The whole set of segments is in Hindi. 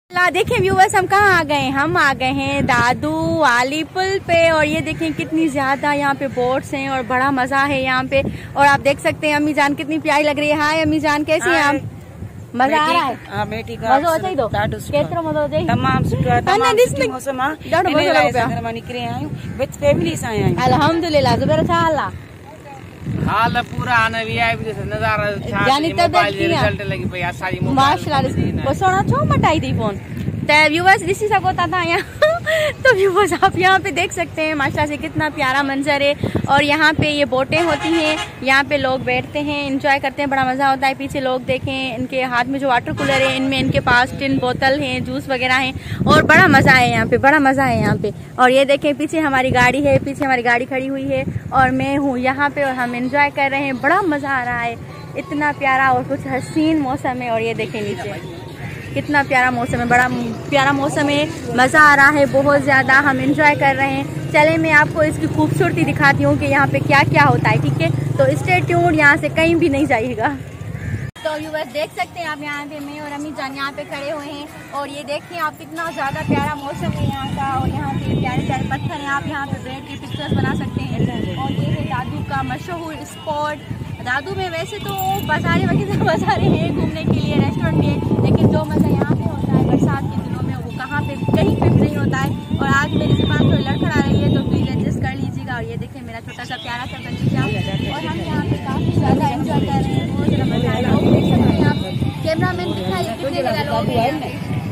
ला देखें व्यूवर्स, हम कहाँ आ गए? हम आ गए हैं दादू वाली पुल पे। और ये देखें कितनी ज्यादा यहाँ पे बोट्स हैं और बड़ा मजा है यहाँ पे। और आप देख सकते हैं अम्मी जान कितनी प्यारी लग रही है। हाय अम्मी जान, कैसी हैं आप? मजा आ रहा है? मजा होता ही दो केतरो मजा हो जाए तमाम सुठो तमाम सुठी मौसम आहे। इन लाइ असां घर मां निकिरी आहियूं, विथ फैमिली सां आहियूं। अल्हम्दुलिल्लाह। ज़ुबैर छा हाल आहे? हाल पूरा आने वीआईपी जो नज़ारा छा यानी मोबाइल जे रिजल्ट लगी पई असांजी माशाल्लाह। सोना छो मटाई थी फोन तो व्यूवर्स ॾिसी सको था यहाँ। तो व्यूवर्स आप यहाँ पे देख सकते हैं माशाल्लाह से कितना प्यारा मंजर है। और यहाँ पे ये बोटें होती हैं, यहाँ पे लोग बैठते हैं, एंजॉय करते हैं, बड़ा मजा होता है। पीछे लोग देखें, इनके हाथ में जो वाटर कूलर है, इनमें इनके पास टिन बोतल है, जूस वगैरह है और बड़ा मजा है यहाँ पे, बड़ा मजा है यहाँ पे। और ये देखें पीछे हमारी गाड़ी है, पीछे हमारी गाड़ी खड़ी हुई है और मैं हूँ यहाँ पे और हम एंजॉय कर रहे हैं। बड़ा मजा आ रहा है, इतना प्यारा और कुछ हसीन मौसम है। और ये देखें नीचे कितना प्यारा मौसम है, बड़ा प्यारा मौसम है, मज़ा आ रहा है बहुत ज़्यादा, हम एंजॉय कर रहे हैं। चले मैं आपको इसकी खूबसूरती दिखाती हूँ कि यहाँ पे क्या क्या होता है, ठीक है? तो स्टे ट्यून्ड, यहाँ से कहीं भी नहीं जाइएगा। तो व्यूअर्स देख सकते हैं आप यहाँ पे मैं और अम्मी जान यहाँ पे खड़े हुए हैं और ये देखिए आप कितना ज़्यादा प्यारा मौसम है यहाँ का। और यहाँ पे प्यारे प्यारे पत्थर हैं, आप यहाँ पे बैठ के पिक्चर्स बना सकते हैं। और ये है दादू का मशहूर स्पॉट। दादू में वैसे तो बाजारे वगैरह बाजारे हैं घूमने के लिए, रेस्टोरेंट भी है, लेकिन जो मज़ा यहाँ पे होता है बरसात के दिनों में वो कहाँ पे कहीं पे भी नहीं होता है। और आज मेरी जुबान थोड़ी लड़खड़ा रही है तो प्लीज़ एडजस्ट कर लीजिएगा। और ये देखें मेरा छोटा सा प्यारा सा बच्चा और हम यहाँ पे काफ़ी ज़्यादा एंजॉय कर रहे हैं, बहुत ज़्यादा मजा आ रहा है। देख सकते हैं आप कैमरामैन दिखाइए कितने ज़्यादा लोग हैं।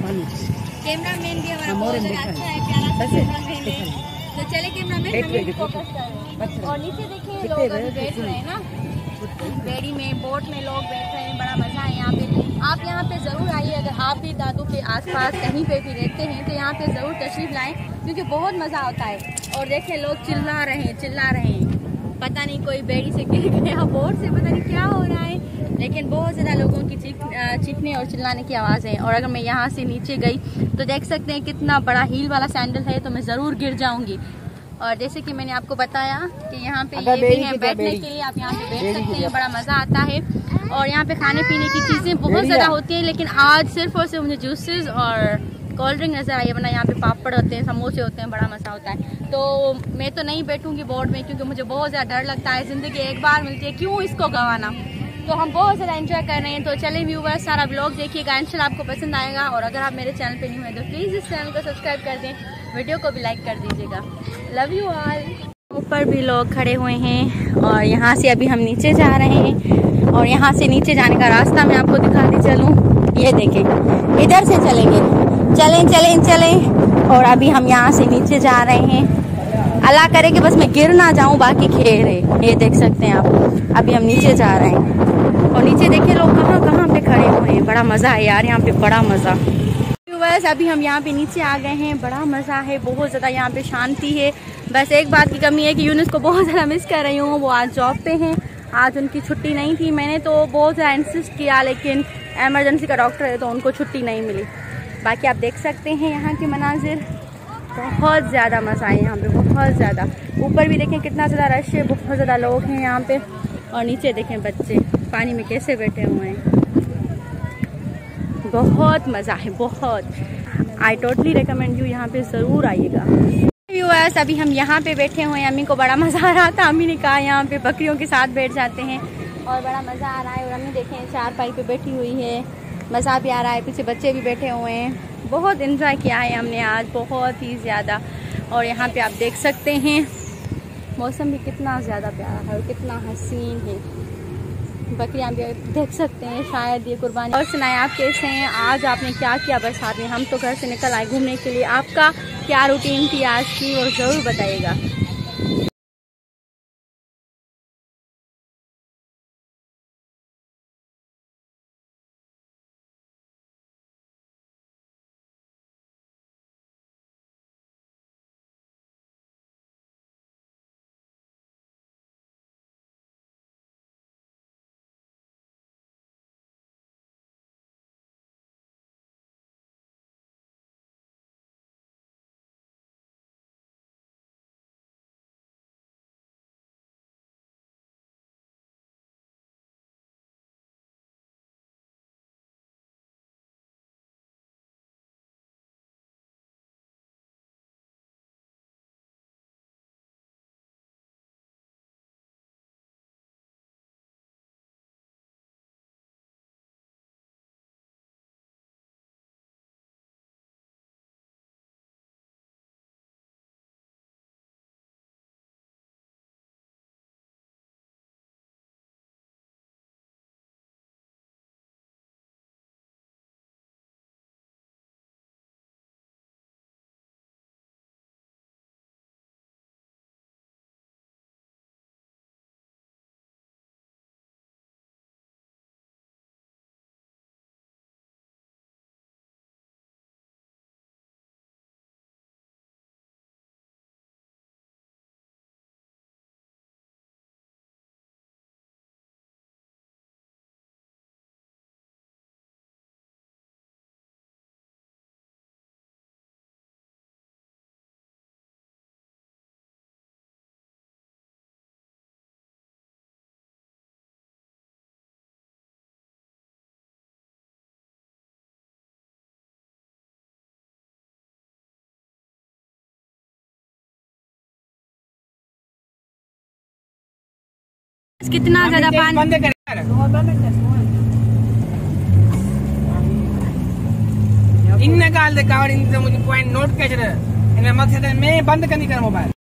कैमरामैन भी हमारा बहुत ज़्यादा अच्छा है, प्यारा सा कैमरामैन है। तो चले कैमरामैन हमें फोकस करें। और नीचे देखिए लोग अभी बैठ रहे हैं ना, बेड़ी में बोट में लोग बैठ रहे हैं, बड़ा मजा है यहाँ पे। आप यहाँ पे जरूर आइए, अगर आप भी दादू के आसपास कहीं पे भी रहते हैं तो यहाँ पे जरूर तशरीफ लाएं क्योंकि बहुत मजा आता है। और देखें लोग चिल्ला रहे हैं, पता नहीं कोई बेड़ी से गिर गया, बोट से पता नहीं क्या हो रहा है, लेकिन बहुत ज़्यादा लोगों की चीखने और चिल्लाने की आवाज़ है। और अगर मैं यहाँ से नीचे गई तो देख सकते हैं कितना बड़ा हील वाला सैंडल है, तो मैं ज़रूर गिर जाऊँगी। और जैसे कि मैंने आपको बताया कि यहाँ पे ये भी है बैठने के लिए, आप यहाँ पे बैठ सकते हैं, बड़ा मज़ा आता है। और यहाँ पे खाने पीने की चीज़ें बहुत ज़्यादा होती हैं, लेकिन आज सिर्फ और सिर्फ मुझे जूसेस और कोल्ड ड्रिंक नज़र आई है, वरना यहाँ पे पापड़ होते हैं, समोसे होते हैं, बड़ा मज़ा होता है। तो मैं तो नहीं बैठूँगी बोर्ड में क्योंकि मुझे बहुत ज़्यादा डर लगता है, ज़िंदगी एक बार मिलती है, क्यों इसको गंवाना। तो हम बहुत ज़्यादा एंजॉय कर रहे हैं। तो चले व्यूवर्स सारा ब्लॉग देखिएगा, इंशाल्लाह आपको पसंद आएगा। और अगर आप मेरे चैनल पे न्यू हैं तो प्लीज़ इस चैनल को सब्सक्राइब कर दें, वीडियो को भी लाइक कर दीजिएगा। Love you all. ऊपर भी लोग खड़े हुए हैं और यहाँ से अभी हम नीचे जा रहे हैं। और यहाँ से नीचे जाने का रास्ता मैं आपको दिखाती चलूँ, ये देखें, इधर से चलेंगे, चलें। और अभी हम यहाँ से नीचे जा रहे हैं, अल्लाह करे कि बस मैं गिर ना जाऊँ, बाकी खैर है। ये देख सकते हैं आप, अभी हम नीचे जा रहे हैं और नीचे देखिए लोग कहाँ पे खड़े हुए हैं, बड़ा मज़ा है यार यहाँ पे, बड़ा मज़ा। बस अभी हम यहाँ पे नीचे आ गए हैं, बड़ा मज़ा है, बहुत ज़्यादा यहाँ पे शांति है। बस एक बात की कमी है कि यूनुस को बहुत ज़्यादा मिस कर रही हूँ, वो आज जॉब पे हैं, आज उनकी छुट्टी नहीं थी। मैंने तो बहुत ज़्यादा इंसिस्ट किया लेकिन एमरजेंसी का डॉक्टर है तो उनको छुट्टी नहीं मिली। बाकी आप देख सकते हैं यहाँ के मनाजिर, बहुत ज़्यादा मज़ा है यहाँ पे, बहुत ज़्यादा। ऊपर भी देखें कितना ज़्यादा रश है, बहुत ज़्यादा लोग हैं यहाँ पे। और नीचे देखें बच्चे पानी में कैसे बैठे हुए हैं, बहुत मज़ा है, बहुत। आई टोटली रिकमेंड यू, यहाँ पे ज़रूर आइएगा। व्यूअर्स अभी हम यहाँ पे बैठे हुए हैं, अम्मी को बड़ा मज़ा आ रहा था, अम्मी ने कहा यहाँ पे बकरियों के साथ बैठ जाते हैं और बड़ा मज़ा आ रहा है। और अम्मी देखें चारपाई पे बैठी हुई है, मज़ा भी आ रहा है, पीछे बच्चे भी बैठे हुए हैं, बहुत इन्जॉय किया है हमने आज, बहुत ही ज़्यादा। और यहाँ पे आप देख सकते हैं मौसम भी कितना ज़्यादा प्यारा है और कितना हसीन है, बकरियाँ भी देख सकते हैं, शायद ये कुर्बानी। और सुनाए आप कैसे हैं, आज आपने क्या किया बरसात में? हम तो घर से निकल आए घूमने के लिए, आपका क्या रूटीन थी आज की वो ज़रूर बताइएगा। कितना ज्यादा पानी। बंद कर इन गाल दे कावड़ इन मुझे पॉइंट नोट कर इन मकसद में बंद करनी कर मोबाइल